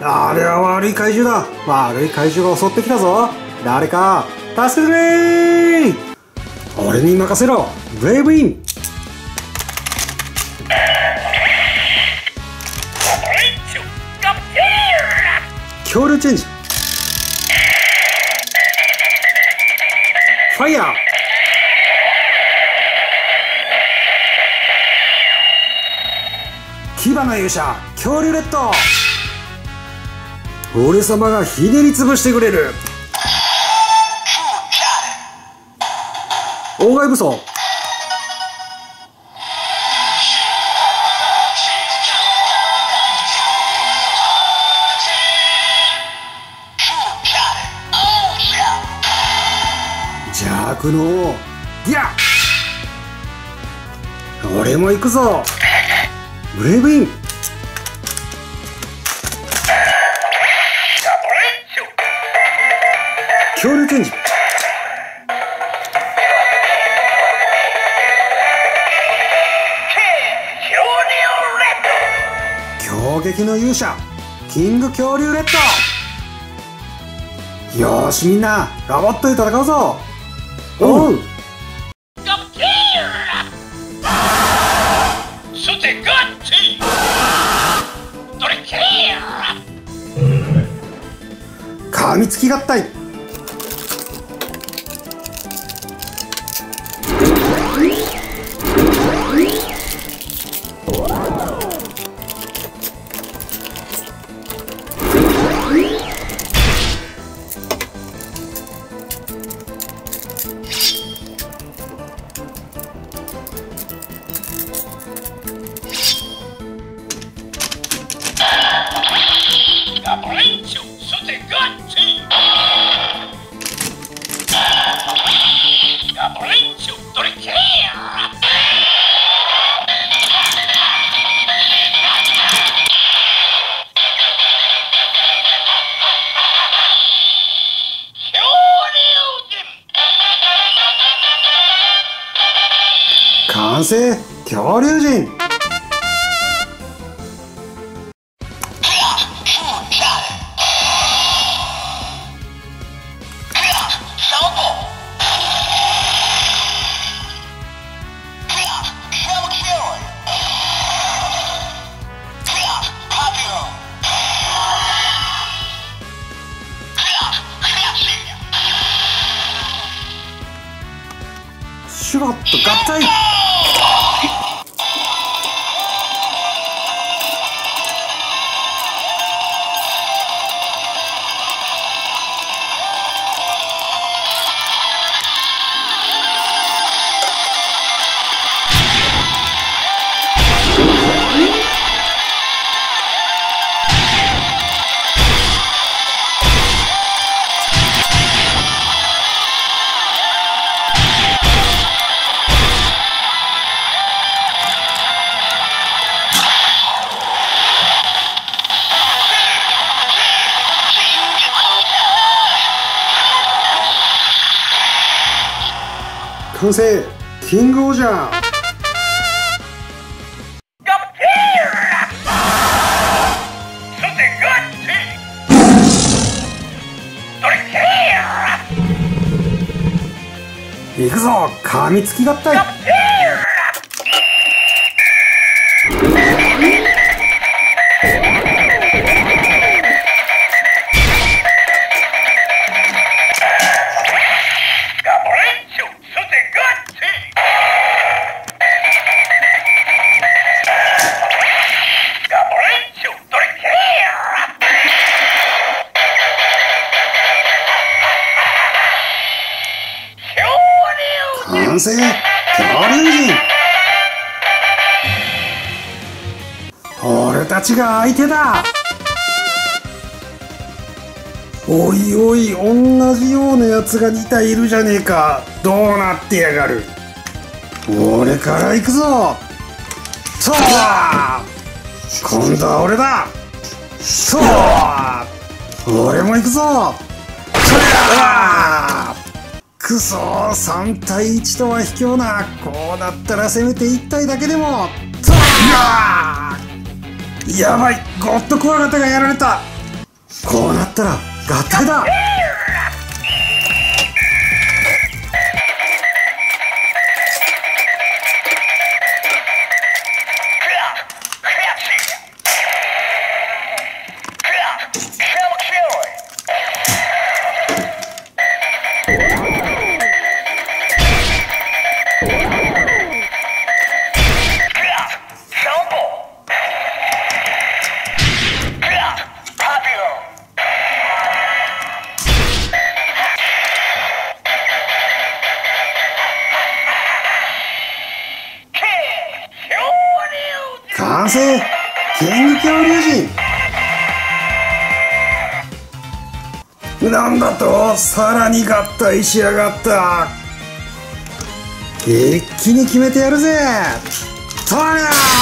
あれは悪い怪獣だ。悪い怪獣が襲ってきたぞ。誰か助けてくれー。俺に任せろ、ブレイブイン。恐竜チェンジ。ファイヤー。牙の勇者恐竜レッド。俺様がひねり潰してくれる。妨害武装。邪悪の王ギャ。俺も行くぞ、ブレイブイン。恐竜チェンジ。強撃の勇者キング恐竜レッド。よーしみんな、ロボットで戦うぞ。おう。噛みつき合体。完成、恐竜人。シュゴッと合体。完成、キングオージャー。行くぞ、噛みつき合体。完成、恐竜人。俺たちが相手だ。おいおい、同じようなやつが2体いるじゃねえか。どうなってやがる。俺から行くぞ。そうだ、今度は俺だ。そう、俺も行くぞ。くそー、3対1とは卑怯な。こうなったらせめて1体だけでも。やばい、ゴッドクワガタがやられた。 こうなったら合体だ。完成！キング恐竜人。なんだと、さらに合体しやがった。一気に決めてやるぜ。とりゃ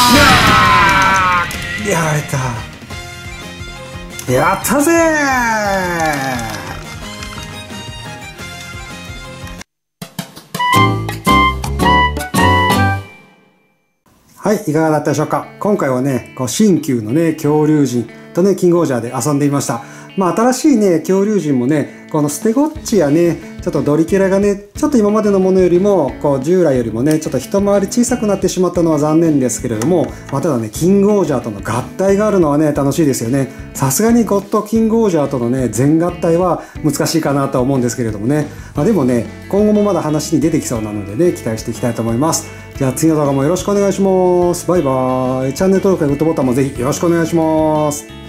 ー！やられた。やったぜー。はい、いかがだったでしょうか。今回はね、新旧のね、恐竜人とね、キングオージャーで遊んでみました。まあ、新しいね、恐竜人もね、このステゴッチやね、ちょっとドリケラがね、ちょっと今までのものよりも、従来よりもね、ちょっと一回り小さくなってしまったのは残念ですけれども、まあ、ただね、キングオージャーとの合体があるのはね、楽しいですよね。さすがにゴッドキングオージャーとのね、全合体は難しいかなと思うんですけれどもね。まあ、でもね、今後もまだ話に出てきそうなのでね、期待していきたいと思います。じゃあ次の動画もよろしくお願いします。バイバーイ。チャンネル登録やグッドボタンもぜひよろしくお願いします。